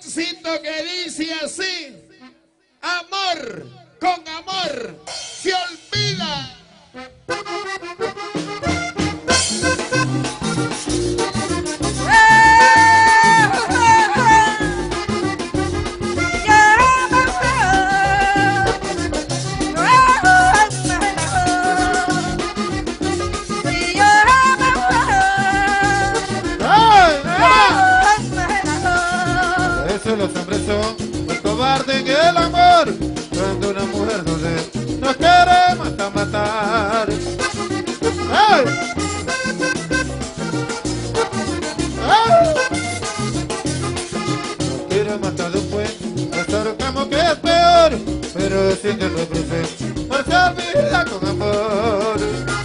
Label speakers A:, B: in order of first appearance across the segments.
A: éxito que dice así: amor con amor se olvida.
B: Los hombres son muy cobardes en el amor. Cuando una mujer nos quiere matar. ¡Ay! ¡Ay! Nos quiere matar después. Nos ahorcamos que es peor. Pero sin que nos crucen por ser vida con amor.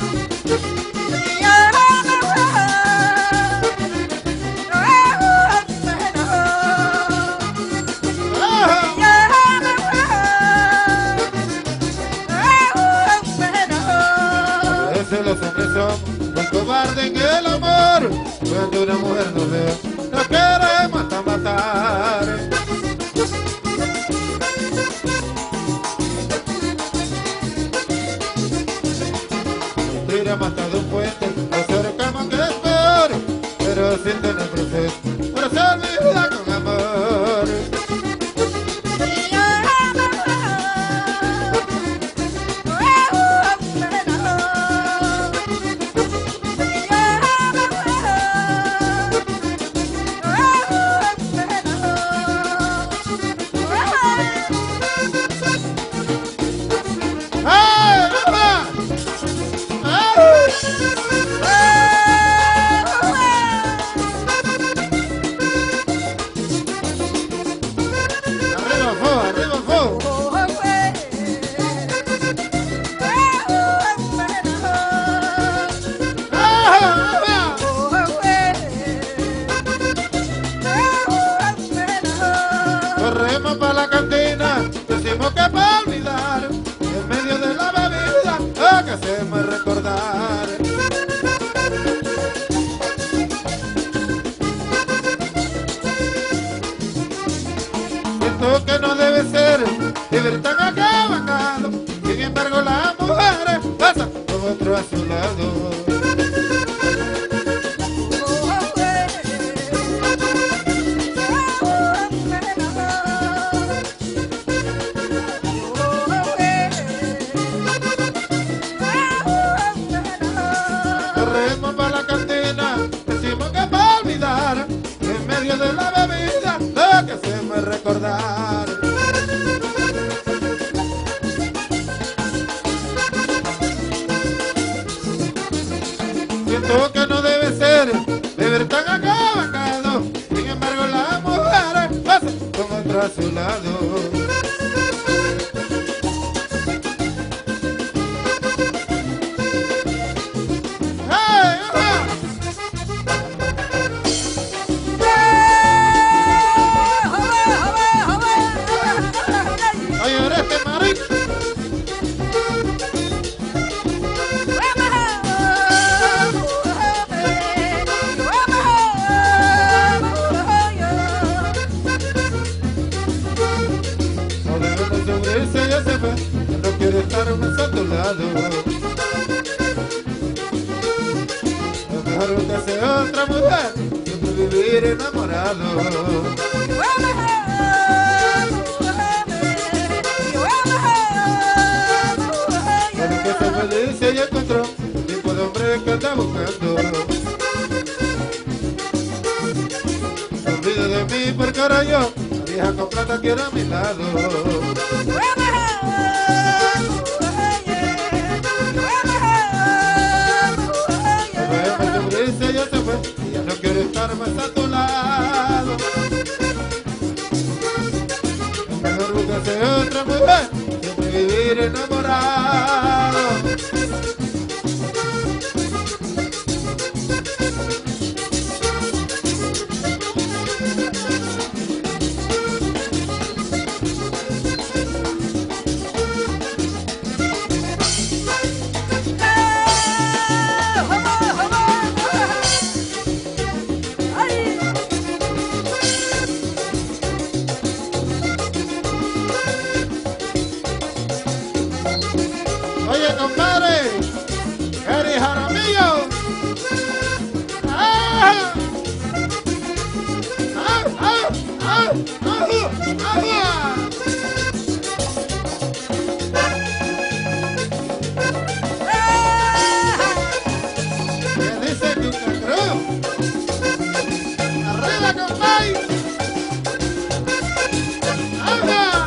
B: Los hombres son muy cobardes en el amor. Cuando una mujer nos ve, nos quiere matar. Tira matado un puente, nos ahorcamos que es peor. Pero sin tener proceso, por hacer mi vida con amor. Corremos para la cantina, decimos que para olvidar, en medio de la bebida, lo que hacemos es recordar. Siento que no debe ser vivir tan acabacado, sin embargo las mujeres pasan con otro a su lado. Corremos para la cantina, decimos que para olvidar, en medio de la bebida, lo que hacemos es recordar. Siento que no debe ser beber tan acabacado, sin embargo las mujeres pasan con otro a su lado. No quiero estar más a tu lado. Es mejor buscarse otra mujer, siempre vivir enamorado. Pero que se feliz y ella encontró el tipo de hombre que anda buscando. Se olvide de mí porque ahora yo, la vieja con plata, quiero a mi lado. Ella se fue, y ya no quiero estar más a tu lado. Es mejor buscarse otra mujer, siempre vivir enamorado. ¿Qué dice Cuca Cruz? Arriba, compay. ¡Agua!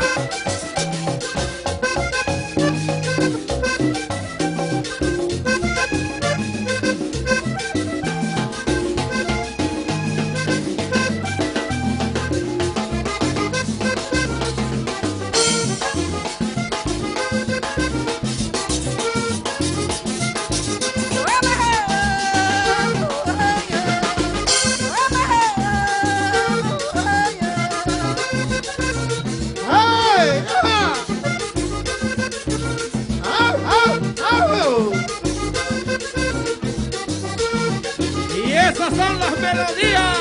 B: ¡Ay! ¡Ah! ¡Ah! ¡Ah! ¡Ah!
A: Y esas son las melodías.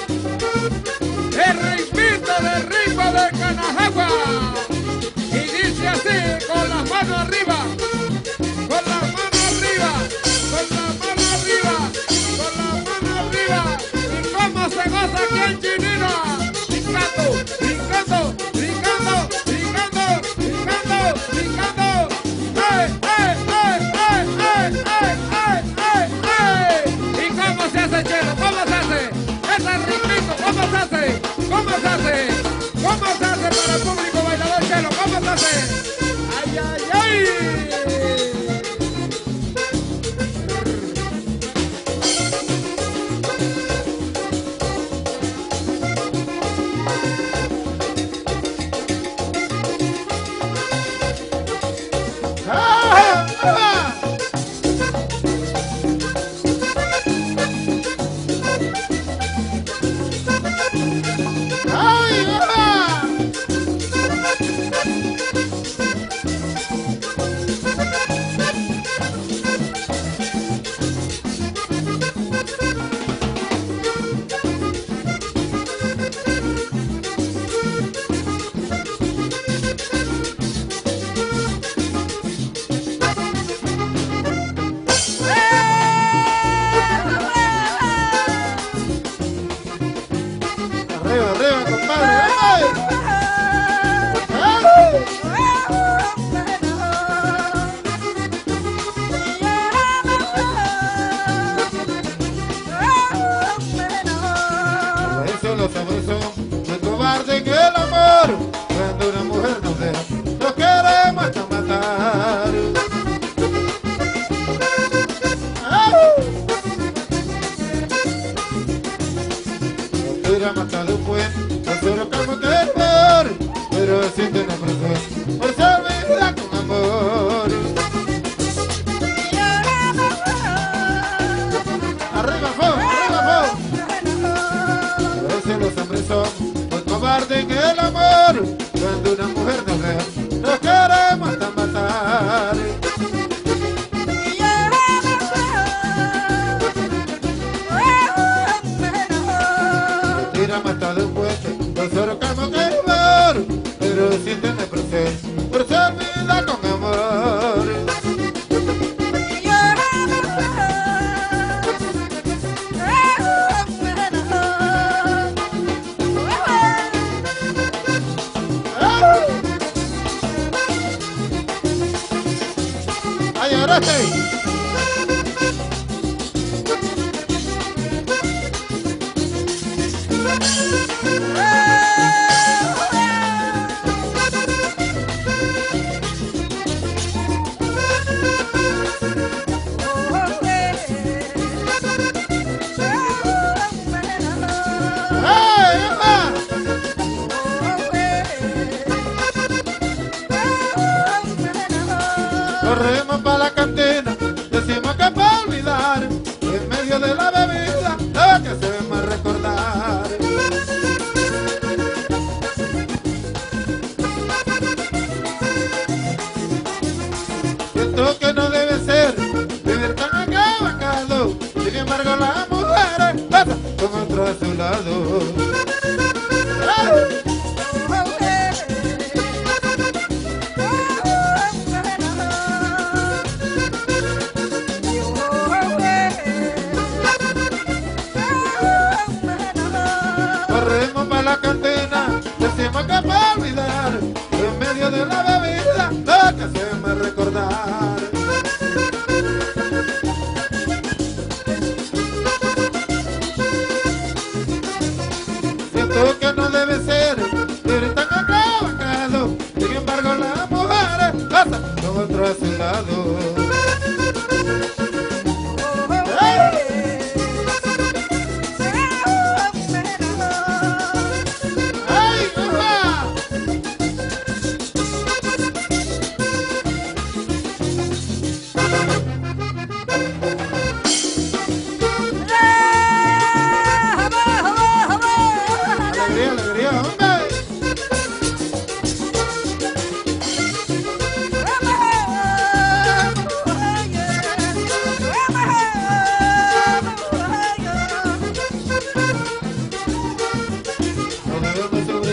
A: El ritmito de ritmo de Canajagua. Y dice así, con las manos arriba. Con las manos arriba. Con las manos arriba. Con las manos arriba. Y cómo se goza aquí en Chinina. Brincando, brincando, brincando, brincando, brincando, brincando. ¡Ay, ay, ay, ay, ay, ay, ay, ay, ay! ¿Y cómo se hace, Chelo? ¿Cómo se hace? Ese ritmito, ¿cómo se hace? ¿Cómo se hace? ¿Cómo se hace para el público bailador, Chelo? ¿Cómo se hace? ¡Ay, ay, ay!
B: ¡Ah! ¡Ah! ¡Ay! ¡Ah! Arriba, arriba, compadre. ¡Ay! ¡Ay! Lo sabroso, no es cobarde que el amor. Cuando una mujer nos deja, nos queremos hasta matar. Nos tiramos hasta de un puente, nosotros como que es peor, pero siente una presión por ser vida con amor. Arriba, fuego, arriba, fuego. A veces los hombres son más cobardes que el amor. Cuando una mujer nos deja, nos queremos hasta matar. Nos tiramos hasta de un puente, nosotros como que es peor, pero sienten depresión por ser vida con amor. ¡Ay, ahora sí! ¡Ay, mamá! Corremos para la cantina, decimos que para olvidar, en medio de la bebida, lo que hacemos es recordar. Siento que no debe ser vivir tan acabacado, sin embargo las mujeres pasan con otro a su lado. ¡Ay! Corremos para la cantina,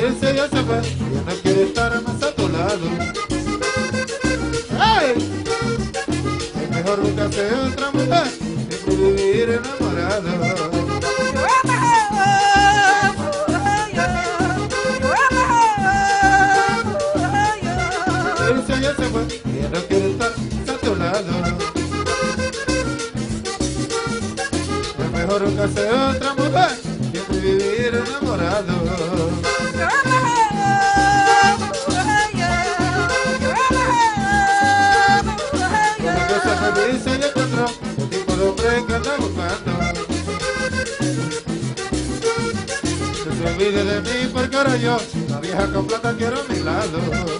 B: Ese ya se fue, ya no quiere estar más a tu lado. ¡Ay! Es mejor buscarse otra mujer que vivir enamorado. Ese ya se fue, ya no quiere estar más a tu lado. Es mejor buscarse otra mujer que vivir enamorado. Se le encontró el tipo de hombre que anda buscando. Que se olvide de mí porque ahora yo, la vieja con plata, quiero a mi lado.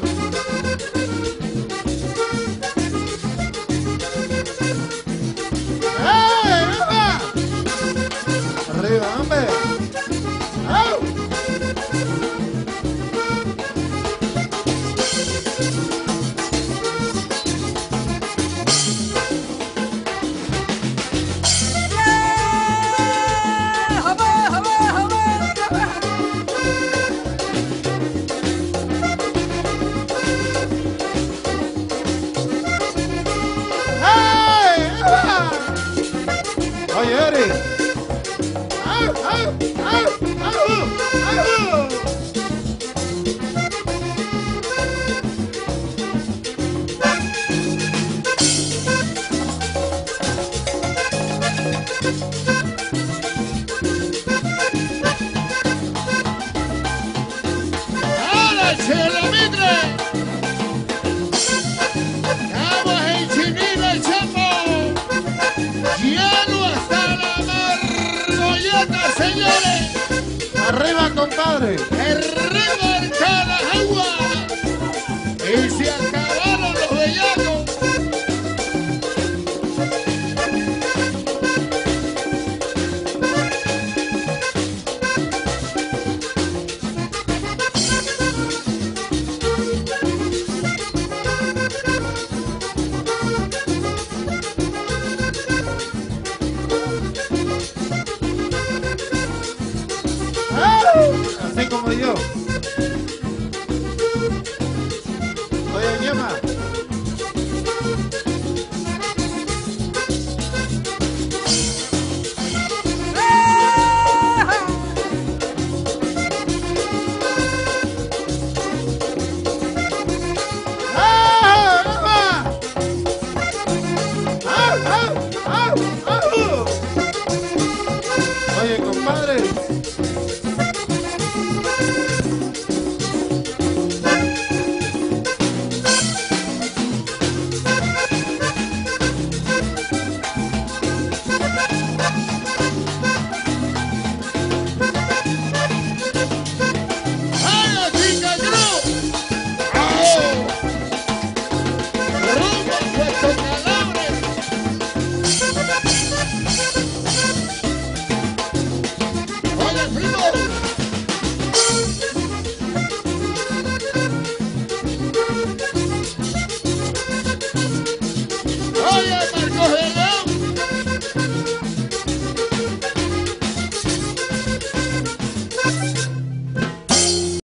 B: ¡Hey! ¡Arriba! ¡Arriba, hombre! ¡Au! Oye, Eri. ¡Au, au, au, au, au!
A: ¡Ahora, Chelo Mitre! ¡Vamos en Chinina el Chapo! ¡Hielo hasta la margolleta, señores!
B: ¡Arriba, compadre!
A: ¡El ritmo del Canajagua! ¡Y se acabaron los bellacos!
B: Así como yo.